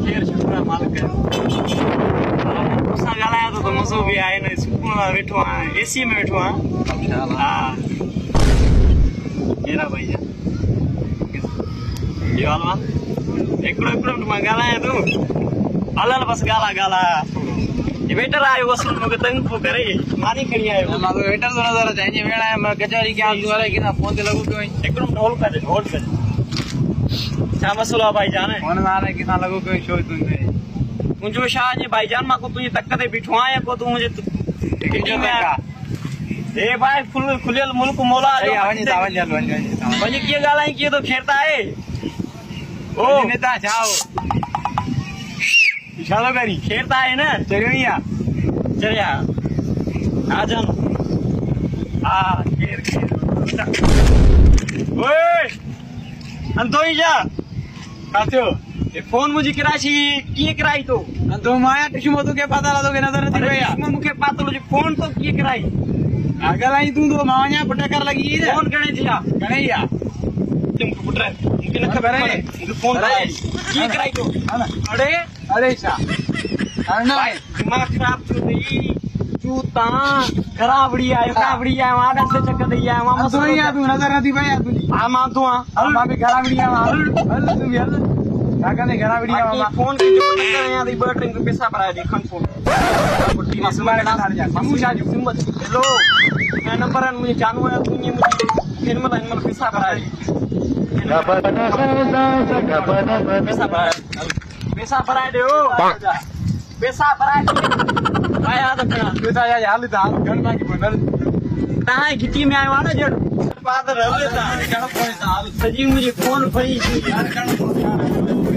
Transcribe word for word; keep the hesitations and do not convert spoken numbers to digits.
खैर शुक्र है मालिक तुसां ॻाल्हाया तो तो मज़ो भी आए न सुकून में वेठो आहियां एसी में वेठो आहियां हा केरा भैया ये वाला एकड़ो एकड़ो मां ॻाल्हायां तो हल हल बस ॻाल्हा ॻाल्हा ये वेटर आयो असल मूंखे तंग पोइ करे मानी खणी आयो मां तो वेटर तो नज़र अचे जे वेणा मां कचहरी के आंदू वाले की ना फोन ते लगो पियो एकड़ो ढोल कर ढोल कर छा मसलो है भाईजान फोन माने की ना लगो पियो शो तुंजे मुंजो शाह जी भाईजान मां को तुझे तक ते बिठो आया को तू मुझे जो तक ए भाई फुल खुलियल मुल्क मौला ए वनी वनी वनी वनी की गालाई की तो खेरता है ओ नेता जाओ इशारा करी खेरता है ना चरिया चरिया आ जान आ खेर खेर ओए अंतोई जा काथो ये फोन मुझे कराची किए कराई तो अंतो माया टिशमो तो के पता ला तो के नजर नहीं भैया मुके पता लो फोन तो किए कराई अगर आई तू तो माया पटा कर लगी फोन करने दिया कन्हैया तुम पुत्र मुके न खबर है मुके फोन कराई किए कराई तो अरे अरे सा अरे दिमाग खराब तू नहीं चूता खराबड़ी आयो खराबड़ी आयो आडा से चक्कर दे आयो मां तो नहीं तू नजर नहीं भैया तू हां मां तू हां मां भी खराबड़ी आयो हल तू भी हल काका ने घरा वीडियो मामा फोन की जो नंबर है यहां दी बैटरी पे पैसा भरा दे खन फोन पुट्टी में सुमारे ना जा समू शाजू सिंबत हेलो मैं नंबर है मुझे जानू है तू ये मुझे फिर में इन में पैसा भरा दे पैसा भरा पैसा भरा दे ओ पैसा भरा दे आया तो क्या पैसा या हाल दा गन ना की बनल ताई गिटी में आयो ना जड़ पादर रहले ता कण पैसा सजी मुझे फोन भई यार कण